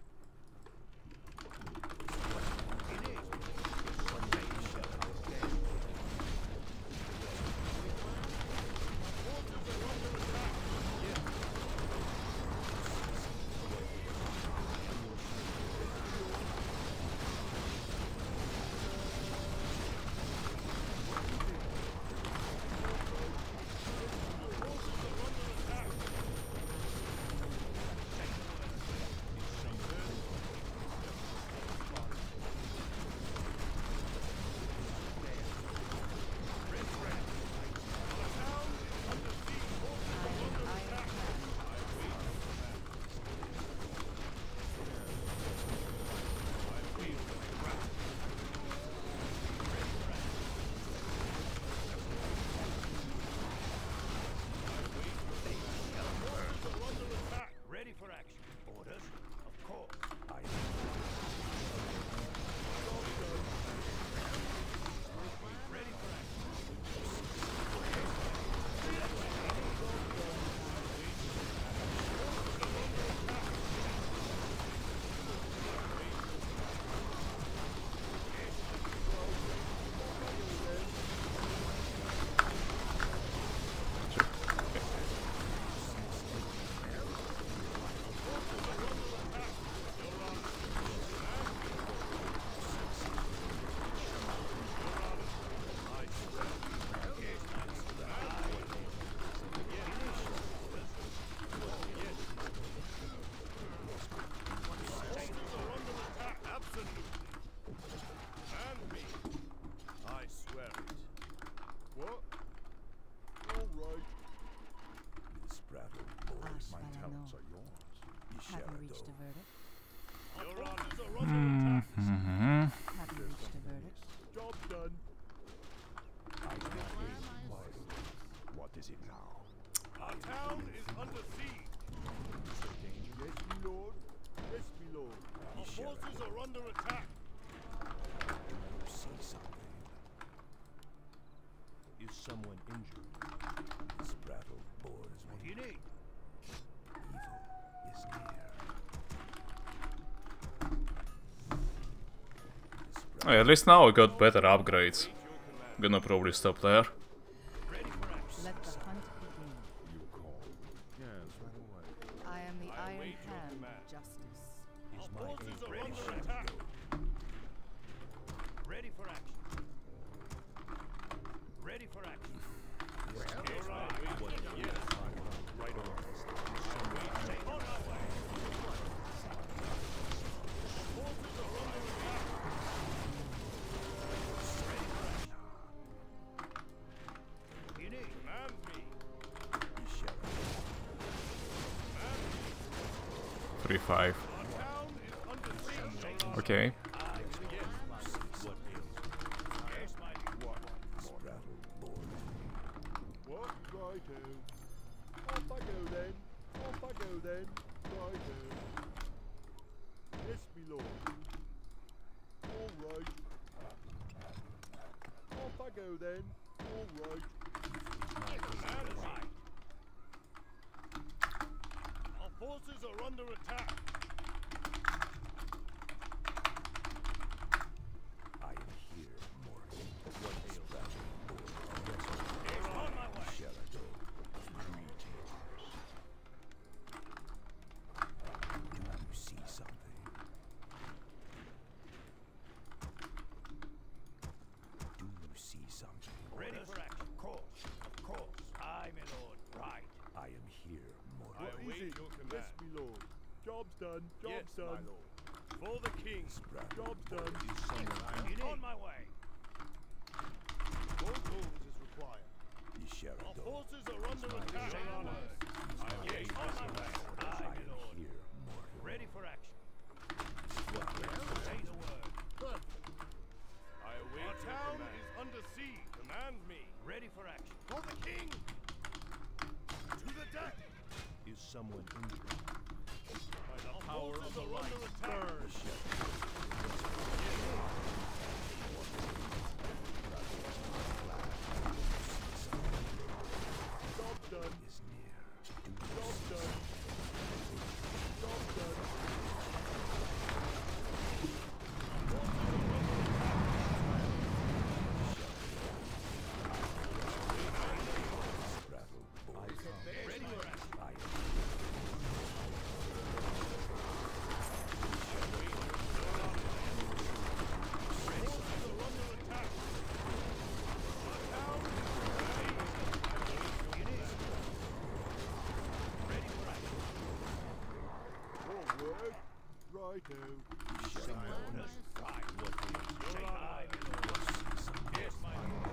It is. Ready for action. Orders? Of course. Aye. Ready for action. Have you reached a verdict? Your orders are under attack. Mm-hmm. Have you reached a verdict? Job's done. What is it now? Our town is under siege. Yes, my lord. Yes, my lord. Our forces are under attack. You see something? Is someone injured? Sprattle boars. What do you need? Evil is near. Oh, yeah, at least now I got better upgrades. Gonna probably stop there. Ready for action. Let the hunt begin. You call. Yes, right away. I am the I Iron await your Hand command. of Justice. Our Is my forces aid are ready? under attack. Ready for action. Ready for action. Yes, right. What ails you? Right away. On our way. Our forces are under attack. Ready for action. What do you need? Command me. three five. Our town is under siege. Okay. Aye, yes. What ails you? Yes, my liege. What? Sprattle boars. What? Righto. Off I go then. Off I go then. Righto. Yes, my lord. All right. Off I go then. All right. Command right. Our forces are under attack. I am here, mortal. What ails you? Yes, on my way. Shall I go? Greetings. Do you see something? Do you see something? Ready for action. Of course. Of course. Aye, my lord. Right. I am here, mortal. I await your command. Yes, my lord. Job's done. Job's Yes, my done. lord. For the king. Job's done. Is someone You need. On my way. Both orders is required. Ye shall Our go. forces are under attack. I await on my way. Aye, I my am lord. here, mortal. Ready for action. What Say the word. I await Our town is under siege. Command me. Ready for action. For the king. To the death. is someone injured? By the power of the light. Burn. righto. Someone has died. What ails you? Say I. Yes, my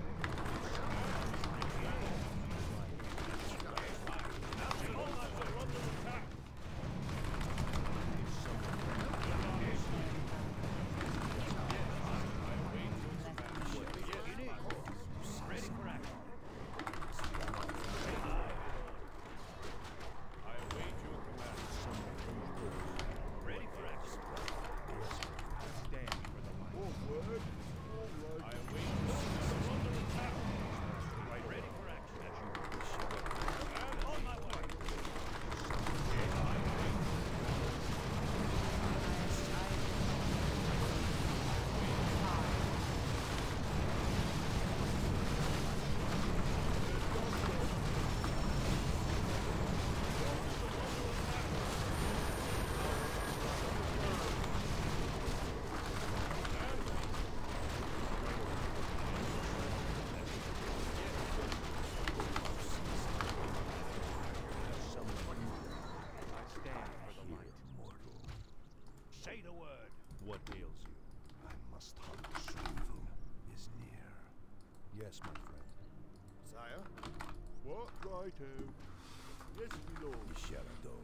say the word. What ails you? I must hunt Shrivel is near. Yes, my friend. Sire? What righto? Yes, my lord. Shadow.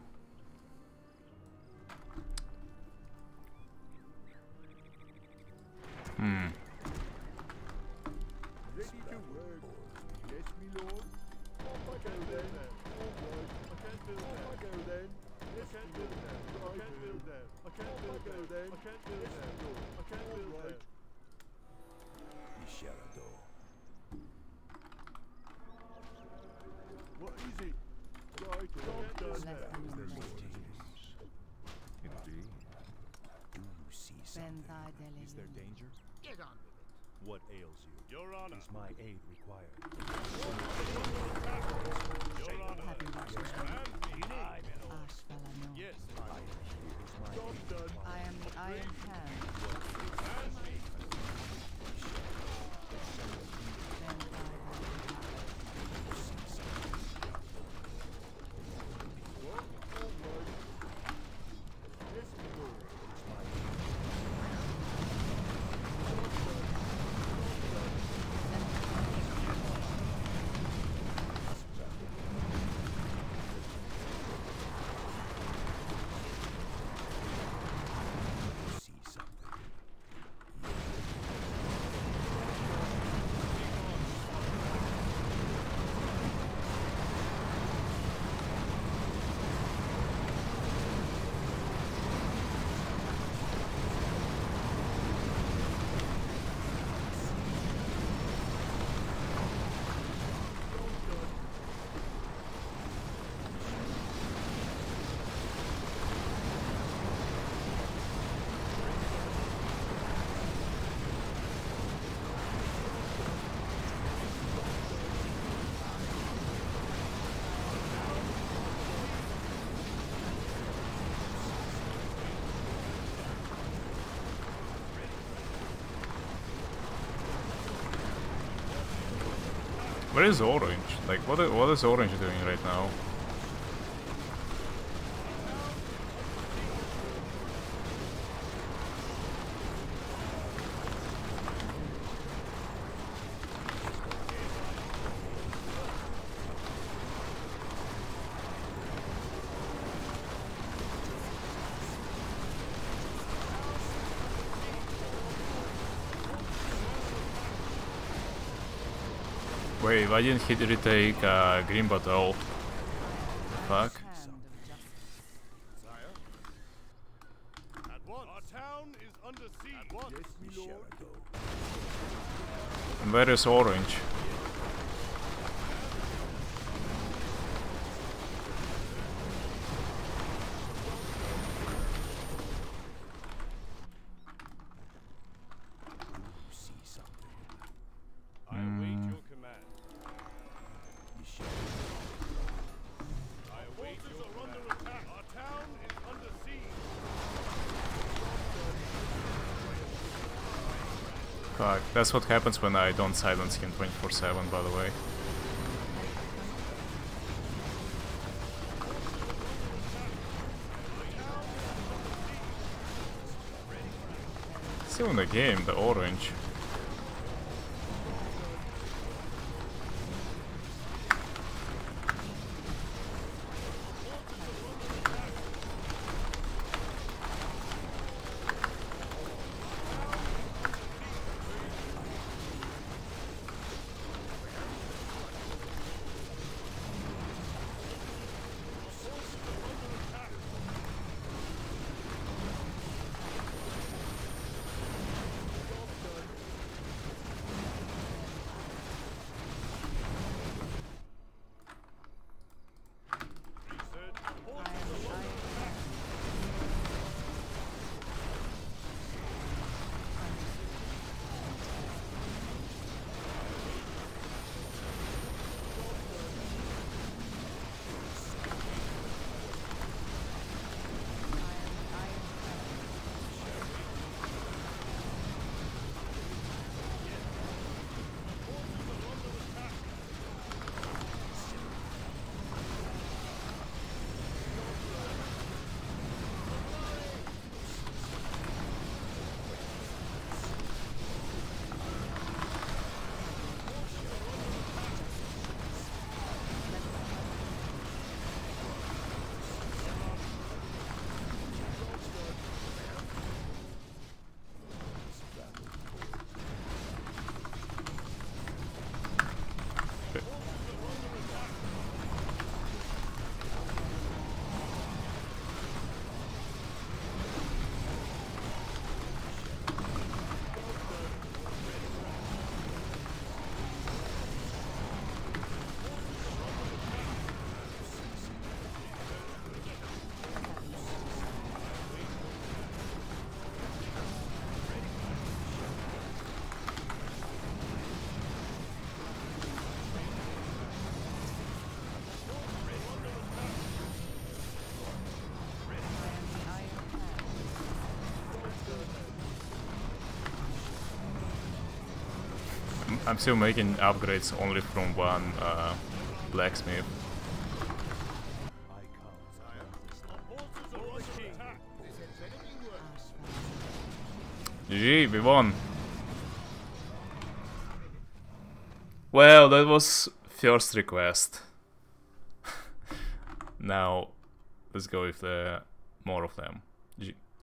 Hmm. Ready to work. Yes, my lord. Off I go then. All right. I can't do that. Off I go then. Yes, I can't do that. I can't do that. I can't do that. Go then. I can't do that. I can't do that. Shadow. What is it? Right, I've done Less that. than There's a no minute. Indeed. Do you see something? Ben Is there danger? Get on with it. What ails you? Your honor. Is my aid required? Your honor. Having much And me. Ashvalano. Yes. Is my Job aid done. I am the Iron Hand. And me. Ben What? All right. Yes, my lord. See something. Where is Orange? Like, what is, what is Orange doing right now? Wait, why didn't he retake uh, Green Bottle? Fuck. Hand of justice. Sire? At once. Our town is under siege. At once. Yes, my lord. And where is Orange? See something. I await your command. I await your are under attack. Our town is under siege. Fuck, that's what happens when I don't silence him twenty-four seven, by the way. still in the game, the orange. I'm still making upgrades only from one uh, blacksmith. G G, we won. Well, that was first request. Now, let's go with the more of them. G